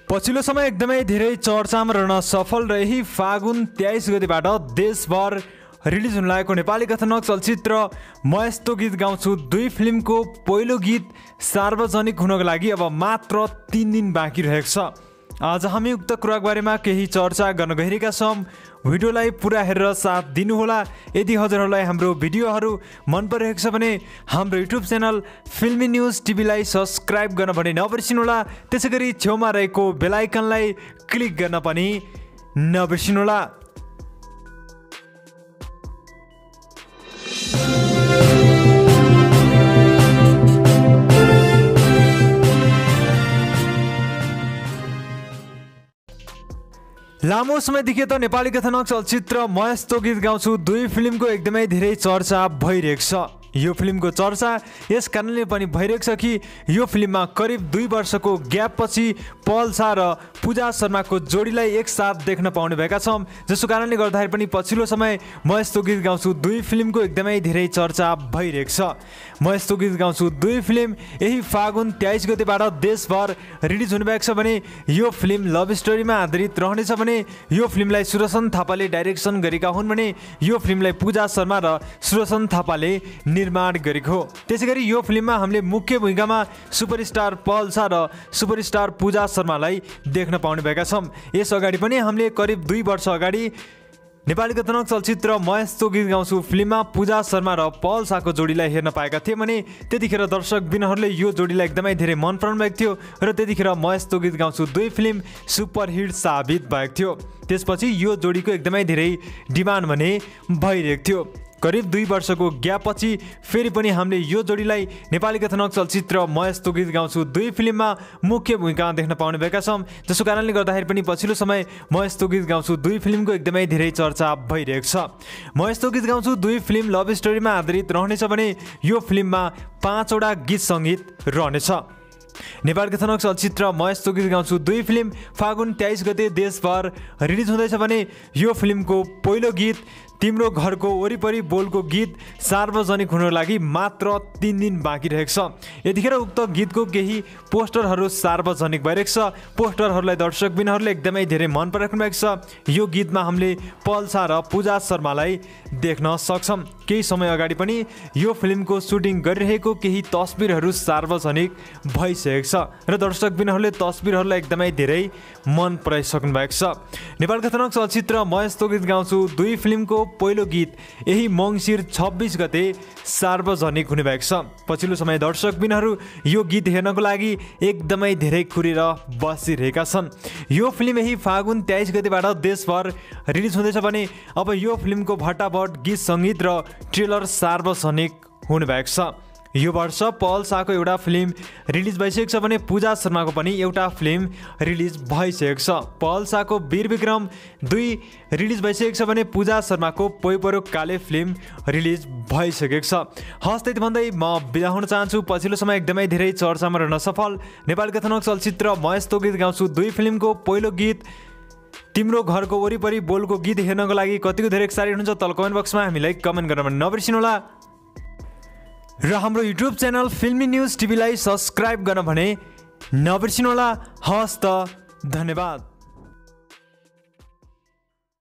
पछिल्लो समय एकदमै धेरै चर्चामा रहन सफल रही फागुन 23 गतेबाट देशभर रिलिज हुन लागेको नेपाली कथानक चलचित्र म यस्तो गीत गाउँछु 2 फिल्मको पहिलो गीत सार्वजनिक हुनको लागि अब मात्र 3 दिन बाँकी रहेको छ। आज हामी उक्त कुराको बारेमा केही चर्चा गर्न गइरहेका छौँ। भिडियोलाई पुरा हेरेर साथ दिनुहोला। यदि हजुरहरूलाई हाम्रो भिडियोहरू मन परिरहेको छ भने हाम्रो युट्युब च्यानल फिल्मी न्युज टिभीलाई सब्स्क्राइब गर्न भने नबिर्सिनुहोला। त्यसैगरी छेउमा रहेको बेल आइकनलाई क्लिक गर्न पनि नबिर्सिनुहोला। लामो समयदेखि त नेपाली कथानक चलचित्र म यस्तो गीत गाउँछु 2 फिल्मको एकदमै धेरै चर्चा भइरहेको छ। यो फिल्मको चर्चा यस कारणले पनि भइरहेको छ कि यो फिल्ममा करिब 2 वर्षको ग्यापपछि पल शाह र पूजा शर्माको जोडीलाई एकसाथ देख्न पाउने भएका छौँ। जसको कारणले गर्दाखेरि पनि पछिल्लो समय म यस्तो गीत गाउँछु 2 फिल्मको एकदमै धेरै चर्चा भइरहेको छ। म यस्तो गीत गाउँछु 2 फिल्म यही फागुन 23 गतेबाट देशभर रिलिज हुने भएको छ भने यो फिल्म लभ स्टोरीमा आधारित रहनेछ भने यो फिल्मलाई सुदर्शन थापाले डाइरेक्सन गरेका हुन् भने यो फिल्मलाई पूजा शर्मा र सुदर्शन थापाले निर्माण गरेको हो। त्यसैगरी यो फिल्ममा हामीले मुख्य भूमिकामा सुपरस्टार पल शाह र सुपरस्टार पूजा शर्मालाई देख्न पाउने भएका छौँ। यस अगाडि पनि हामीले करिब 2 वर्ष अगाडि नेपाली कथानक चलचित्र म यस्तो गीत गाउँछु फिल्ममा पूजा शर्मा र पल शाहको जोडीलाई हेर्न पाएका थिए भने त्यतिखेर दर्शकबिनहरूले यो जोडीलाई एकदमै धेरै मन पराउनु भएको थियो र त्यतिखेर म यस्तो गीत गाउँछु 2 फिल्म सुपरहिट साबित भएको थियो। त्यसपछि यो जोडीको एकदमै धेरै डिमान्ड भने भइरहेको थियो। करिब 2 वर्षको ग्यापपछि फेरि पनि हामीले यो जोडीलाई नेपाली कथानक चलचित्र म यस्तो गीत गाउँछु 2 फिल्ममा मुख्य भूमिका देख्न पाउने भएका छौँ। जसको कारणले गर्दाखेरि पनि पछिल्लो समय म यस्तो गीत गाउँछु 2 फिल्मको एकदमै धेरै चर्चा भइरहेको छ। म यस्तो गीत गाउँछु 2 फिल्म लभ स्टोरीमा आधारित रहनेछ भने यो फिल्ममा 5 वटा गीत सङ्गीत रहनेछ। नेपाली कथानक चलचित्र म यस्तो गीत गाउँछु 2 फिल्म फागुन 23 गते देशभर रिलिज हुँदैछ भने यो फिल्मको पहिलो गीत तिम्रो घरको वरिपरि बोलको गीत सार्वजनिक हुनको लागि मात्र 3 दिन बाँकी रहेको छ। यतिखेर उक्त गीतको केही पोस्टरहरू सार्वजनिक भइरहेको छ। पोस्टरहरूलाई दर्शकबिनहरूले एकदमै धेरै मन पराइराख्नु भएको छ। यो गीतमा हामीले पल शाह र पूजा शर्मालाई देख्न सक्छौँ। केही समय अगाडि पनि यो फिल्मको सुटिङ गरिरहेको केही तस्बिरहरू सार्वजनिक भइसकेको छ र दर्शकबिनहरूले तस्बिरहरूलाई एकदमै धेरै मन पराइसक्नु भएको छ। नेपाली कथानक चलचित्र म यस्तो गीत गाउँछु 2 फिल्मको पहिलो गीत यही मङ्सिर 26 गते सार्वजनिक हुने भएको छ। पछिल्लो समय दर्शकबिनहरू यो गीत हेर्नको लागि एकदमै धेरै खुरेर बसिरहेका छन्। यो फिल्म यही फागुन 23 गतेबाट देशभर रिलिज हुँदैछ भने अब यो फिल्मको भट्टाभट गीत सङ्गीत र ट्रेलर सार्वजनिक हुने भएको छ। यो वर्ष पल शाहको एउटा फिल्म रिलिज भइसकेको छ भने पूजा शर्माको पनि एउटा फिल्म रिलिज भइसकेको छ। पल शाहको वीर विक्रम 2 रिलिज भइसकेको छ भने पूजा शर्माको पोइपरो काले फिल्म रिलिज भइसकेको छ। हस् त्यति भन्दै म बिदा हुन चाहन्छु। पछिल्लो समय एकदमै धेरै चर्चामा रहन सफल नेपाली कथानक चलचित्र म यस्तो गीत गाउँछु 2 फिल्मको पहिलो गीत तिम्रो घरको वरिपरि बोलको गीत हेर्नको लागि कतिको धेरै एक्साइटेड हुन्छ तल कमेन्ट बक्समा हामीलाई कमेन्ट गर्न नबिर्सिनुहोला र हाम्रो युट्युब च्यानल फिल्मी न्युज टिभीलाई सब्स्क्राइब गर्न भने नबिर्सिनुहोला। हस् त धन्यवाद।